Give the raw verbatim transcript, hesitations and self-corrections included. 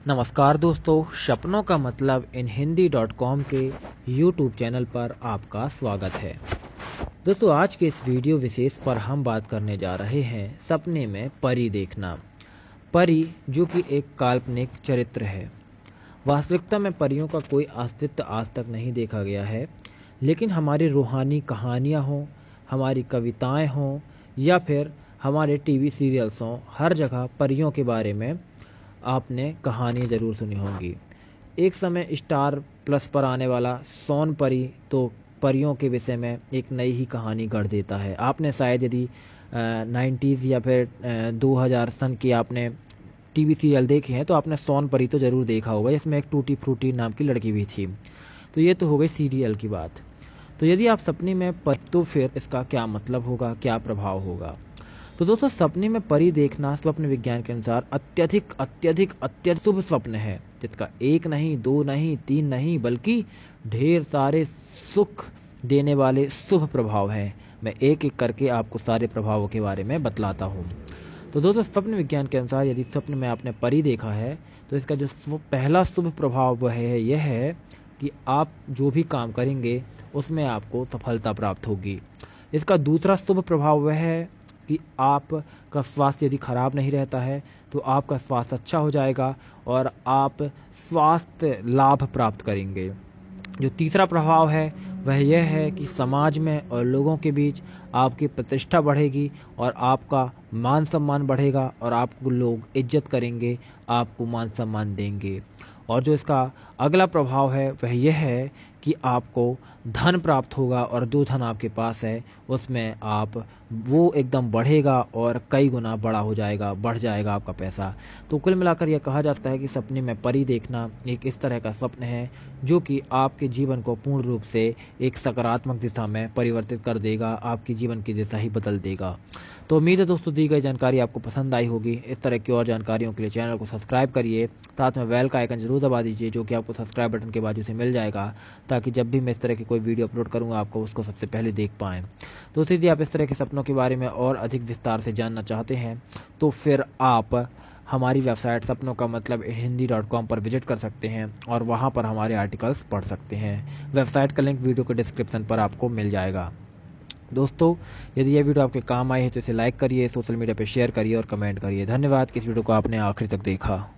नमस्कार दोस्तों, सपनों का मतलब इन हिंदी डॉट कॉम के यूट्यूब चैनल पर आपका स्वागत है। दोस्तों, आज के इस वीडियो विशेष पर हम बात करने जा रहे हैं सपने में परी देखना। परी जो कि एक काल्पनिक चरित्र है। वास्तविकता में परियों का कोई अस्तित्व आज तक नहीं देखा गया है, लेकिन हमारी रूहानी कहानियाँ हों, हमारी कविताएं हों या फिर हमारे टीवी सीरियल्स हों, हर जगह परियों के बारे में आपने कहानी ज़रूर सुनी होंगी। एक समय स्टार प्लस पर आने वाला सोन परी तो परियों के विषय में एक नई ही कहानी गढ़ देता है। आपने शायद यदि नाइन्टीज़ या फिर दो हज़ार सन की आपने टीवी सीरियल देखे हैं तो आपने सोन परी तो ज़रूर देखा होगा, जिसमें एक टूटी फ्रूटी नाम की लड़की भी थी। तो ये तो हो गई सीरियल की बात। तो यदि आप सपने में परी, तो फिर इसका क्या मतलब होगा, क्या प्रभाव होगा? तो दोस्तों, सपने में परी देखना स्वप्न विज्ञान के अनुसार अत्यधिक अत्यधिक अत्यधिक शुभ स्वप्न है, जिसका एक नहीं, दो नहीं, तीन नहीं, बल्कि ढेर सारे सुख देने वाले शुभ प्रभाव हैं। मैं एक एक करके आपको सारे प्रभावों के बारे में बतलाता हूँ। तो दोस्तों, स्वप्न विज्ञान के अनुसार यदि स्वप्न में आपने परी देखा है तो इसका जो पहला शुभ प्रभाव वह है यह है कि आप जो भी काम करेंगे उसमें आपको सफलता प्राप्त होगी। इसका दूसरा शुभ प्रभाव वह है कि आपका स्वास्थ्य यदि खराब नहीं रहता है तो आपका स्वास्थ्य अच्छा हो जाएगा और आप स्वास्थ्य लाभ प्राप्त करेंगे। जो तीसरा प्रभाव है वह यह है कि समाज में और लोगों के बीच आपकी प्रतिष्ठा बढ़ेगी और आपका मान सम्मान बढ़ेगा और आपको लोग इज्जत करेंगे, आपको मान सम्मान देंगे। और जो इसका अगला प्रभाव है वह यह है कि आपको धन प्राप्त होगा और जो धन आपके पास है उसमें आप वो एकदम बढ़ेगा और कई गुना बड़ा हो जाएगा, बढ़ जाएगा आपका पैसा। तो कुल मिलाकर यह कहा जाता है कि सपने में परी देखना एक इस तरह का स्वप्न है जो कि आपके जीवन को पूर्ण रूप से एक सकारात्मक दिशा में परिवर्तित कर देगा, आपकी जीवन की दिशा ही बदल देगा। तो उम्मीद है दोस्तों दी गई जानकारी आपको पसंद आई होगी। इस तरह की और जानकारियों के लिए चैनल को सब्सक्राइब करिए, साथ में बेल का आइकन जरूर दबा दीजिए जो कि आपको सब्सक्राइब बटन के बाजू से मिल जाएगा, ताकि जब भी मैं इस तरह की कोई वीडियो अपलोड करूँगा आपको उसको सबसे पहले देख पाएँ। दोस्तों, यदि आप इस तरह के सपनों के बारे में और अधिक विस्तार से जानना चाहते हैं तो फिर आप हमारी वेबसाइट सपनों का मतलब हिंदी डॉट कॉम पर विजिट कर सकते हैं और वहाँ पर हमारे आर्टिकल्स पढ़ सकते हैं। वेबसाइट का लिंक वीडियो के डिस्क्रिप्शन पर आपको मिल जाएगा। दोस्तों, यदि यह वीडियो आपके काम आई है तो इसे लाइक करिए, सोशल मीडिया पर शेयर करिए और कमेंट करिए। धन्यवाद कि इस वीडियो को आपने आखिर तक देखा।